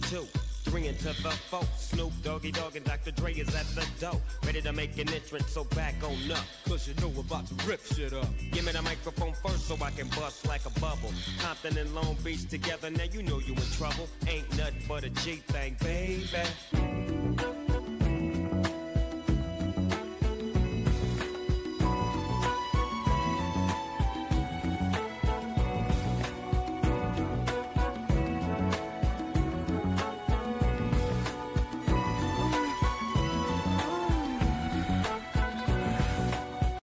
2, 3 into the 4. Snoop, Doggy Dogg, and Dr. Dre is at the door, ready to make an entrance, so back on up. Cause you know we're about to rip shit up. Give me the microphone first so I can bust like a bubble. Compton and Long Beach together, now you know you in trouble. Ain't nothing but a G thing, baby.